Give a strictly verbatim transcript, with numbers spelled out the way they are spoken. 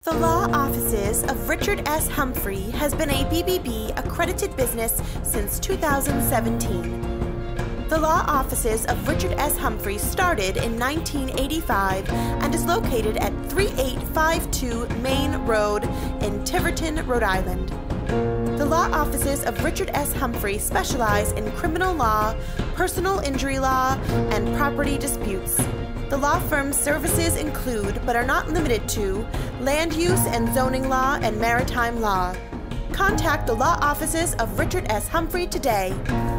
The law offices of Richard S. Humphrey has been a B B B accredited business since two thousand seventeen. The law offices of Richard S. Humphrey started in nineteen eighty-five and is located at thirty-eight fifty-two Main Road in Tiverton, Rhode Island. The law offices of Richard S. Humphrey specialize in criminal law, personal injury law, and property disputes. The law firm's services include, but are not limited to, land use and zoning law and maritime law. Contact the law offices of Richard S. Humphrey today.